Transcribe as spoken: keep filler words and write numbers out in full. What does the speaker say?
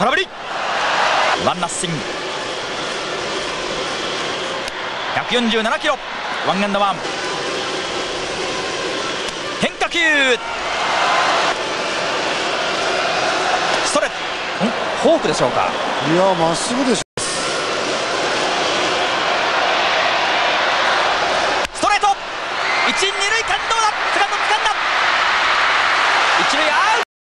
空振り、ワンナッシング。ひゃくよんじゅうななキロ、ワンエンドワン。変化球、ストレート、フォークでしょうか。 いやまっすぐでしょ。